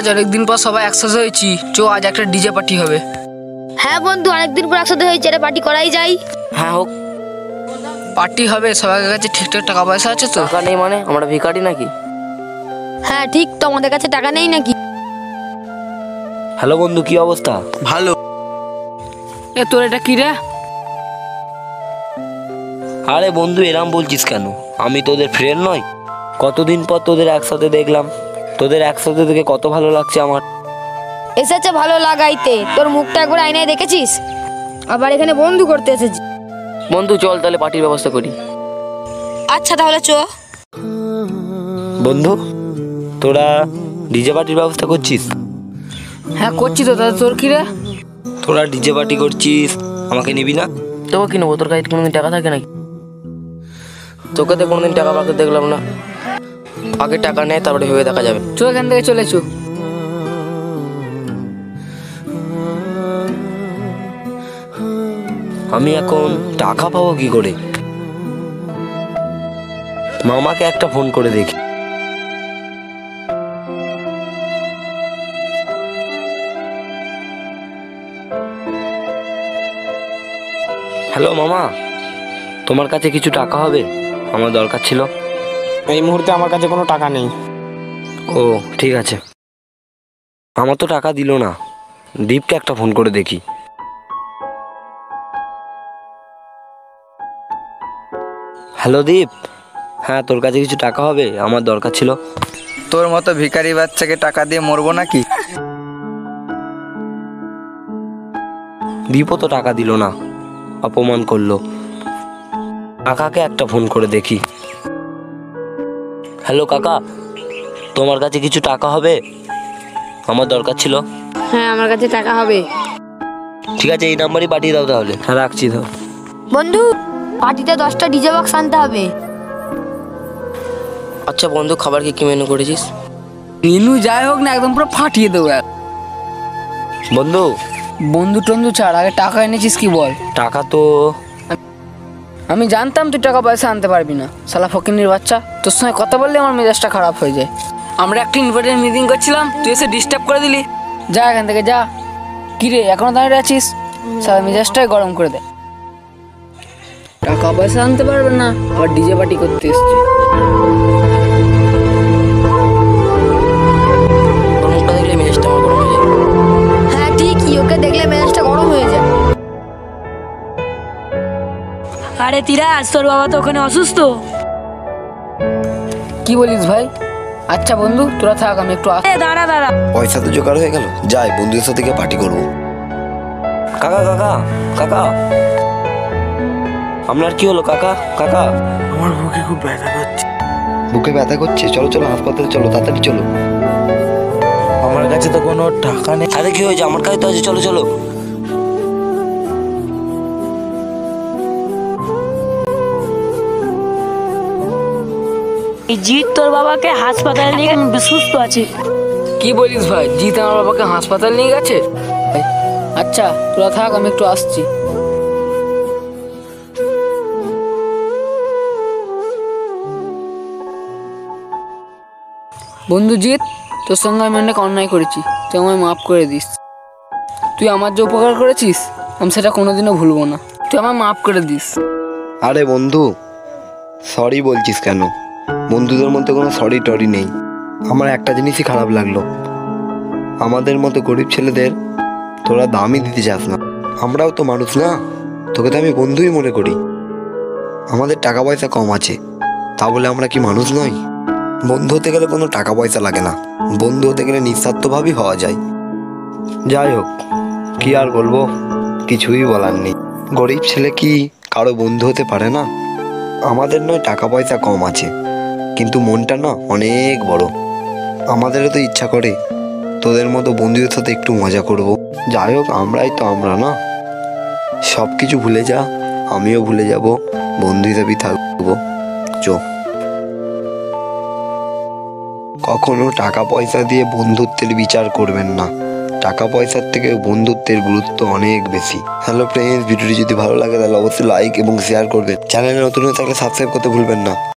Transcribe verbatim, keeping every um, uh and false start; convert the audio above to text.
আজ অনেকদিন পর সবাই একসাথে হয়েছি, চো আজ একটা ডিজে পার্টি হবে। হ্যাঁ বন্ধু, অনেকদিন পর একসাথে হয়েছে, এটা পার্টি করাই যায়। হ্যাঁ হোক, পার্টি হবে। সবার কাছে ঠিকঠাক টাকা পয়সা আছে তো? টাকা নেই মানে আমরা ভিখারি নাকি? হ্যাঁ ঠিক তো, আমাদের কাছে টাকা নেই নাকি? হ্যালো বন্ধু, কি অবস্থা? ভালো। এ তোর এটা কি রে? আরে বন্ধু, এরম বলছিস কেন? আমি তোদের ফ্রেন্ড নই? কতদিন পর তোদের একসাথে দেখলাম, তোদের একসাথে দেখে কত ভালো লাগছে আমার। এসেছে ভালো লাগাইতে, তোর মুখটা একবার আয়নায় দেখেছিস? আবার এখানে বন্ধু করতে এসেছি। বন্ধু চল তাহলে পার্টির ব্যবস্থা করি। আচ্ছা তাহলে চো। বন্ধু, তোরা ডিজে পার্টির ব্যবস্থা করছিস? হ্যাঁ করছি তো। দাদা তোর কি রে? তোরা ডিজে পার্টি করছিস, আমাকে নিবি না? তোকে কি নেবো? তোর কাছে কোনোদিন টাকা থাকে নাকি? তোকে তো কোনোদিন টাকা পাকে দেখলাম না। আগে টাকা নেয়, তারপরে ভেবে দেখা যাবে। চো এখান থেকে চলেছো। আমি এখন টাকা পাবো কি করে? মামাকে একটা ফোন করে দেখি। হ্যালো মামা, তোমার কাছে কিছু টাকা হবে? আমার দরকার ছিল। এই মুহূর্তে আমার কাছে কোনো টাকা নেই। ও ঠিক আছে। আমার তো টাকা দিল না। দীপকে একটা ফোন করে দেখি। হ্যালো দীপ, হ্যাঁ তোর কাছে কিছু টাকা হবে? আমার দরকার ছিল। তোর মতো ভিখারি বাচ্চাকে টাকা দিয়ে মরবো নাকি? দীপও তো টাকা দিল না, অপমান করলো। কাকাকে একটা ফোন করে দেখি। হ্যালো কাকা, তোমার কাছে কিছু টাকা হবে? আমার দরকার ছিল। হ্যাঁ আমার কাছে টাকা হবে। ঠিক আছে, এই নাম্বারই পাঠিয়ে দাও তাহলে। হ্যাঁ রাখছি তো। বন্ধু, পার্টিতে দশটা ডিজে বক্স আনতে হবে। আচ্ছা বন্ধু, খাবার কি কি মেনু করেছিস? মেনু যাই হোক না, একদম পুরো ফাটিয়ে দেবো। বন্ধু বন্ধু টন্ধু ছাড়, আগে টাকা এনেছিস কি বল? টাকা তো আমি জানতাম তুই টাকা পয়সা আনতে পারবি না, শালা ফকিন্নির বাচ্চা। তোর সঙ্গে কথা বললে আমার মেজাজটা খারাপ হয়ে যায়। আমরা একটা ইম্পর্টেন্ট মিটিং করছিলাম, তুই এসে ডিস্টার্ব করে দিলি। যা এখান থেকে যা। কিরে এখনো দাঁড়িয়ে আছিস? শালা মেজাজটাই গরম করে দেয়। টাকা পয়সা আনতে পারবে না, আবার ডিজে পার্টি করতে এসছি। ওর মুখটা দেখলে মেজাজটা আমার গরম হয়ে যায়। হ্যাঁ ঠিকই, ওকে দেখলে মেজাজটা গরম হয়ে যায়। আরে তিরাজ, তোর বাবা তো ওখানে অসুস্থ। কি বলিস ভাই? আচ্ছা বন্ধু তোরা থাক, আমি একটু আস। এ দাঁড়া দাঁড়া, পয়সা তো জোগাড় হয়ে গেল, যাই বন্ধুদের সাথে গিয়ে পার্টি করবো। কাকা কাকা কাকা, আপনার কি হলো কাকা? কাকা আমার বুকে খুব ব্যথা করছে। বুকে ব্যথা করছে? চলো চলো হাসপাতালে চলো, তাড়াতাড়ি চলো। আমার কাছে তো কোনো টাকা নেই। আরে কি হয়েছে? আমার কাছে তো আছে, চলো চলো। এই জিৎ তোর বাবাকে হাসপাতালে নিয়ে গেছে, সুস্থ আছে। কি বলিস ভাই? জিৎ আমার বাবাকে হাসপাতাল নিয়ে গেছে? আচ্ছা তোরা থাক, আমি একটু আসছি। বন্ধু জিৎ, তোর সঙ্গে আমি অনেক অন্যায় করেছি, তুই আমায় মাফ করে দিস। তুই আমার যে উপকার করেছিস আমি সেটা কোনোদিনও ভুলবো না, তুই আমায় মাফ করে দিস। আরে বন্ধু, সরি বলছিস কেন? বন্ধুদের মধ্যে কোনো সরি টরি নেই। আমার একটা জিনিসই খারাপ লাগলো, আমাদের মতো গরিব ছেলেদের তোরা দামই দিতে চাস না। আমরাও তো মানুষ না, তোকে তো আমি বন্ধুই মনে করি। আমাদের টাকা পয়সা কম আছে, তা বলে আমরা কি মানুষ নই? বন্ধু হতে গেলে কোনো টাকা পয়সা লাগে না, বন্ধু হতে গেলে নিঃস্বার্থভাবেই হওয়া যায়। যাই হোক, কি আর বলবো, কিছুই বলার নেই। গরিব ছেলে কি কারো বন্ধু হতে পারে না? আমাদের নয় টাকা পয়সা কম আছে, কিন্তু মনটা না অনেক বড়। আমাদেরও তো ইচ্ছা করে তোদের মতো বন্ধুদের সাথে একটু মজা করব। যাই হোক, আমরাই তো আমরা না। সব কিছু ভুলে যা, আমিও ভুলে যাব, বন্ধু হিসেবেই থাকবো। চো। কখনো টাকা পয়সা দিয়ে বন্ধুত্বের বিচার করবেন না, টাকা পয়সার থেকে বন্ধুত্বের গুরুত্ব অনেক বেশি। হ্যালো ফ্রেন্ডস, ভিডিওটি যদি ভালো লাগে তাহলে অবশ্যই লাইক এবং শেয়ার করবেন। চ্যানেলে নতুন হয়ে থাকলে সাবস্ক্রাইব করতে ভুলবেন না।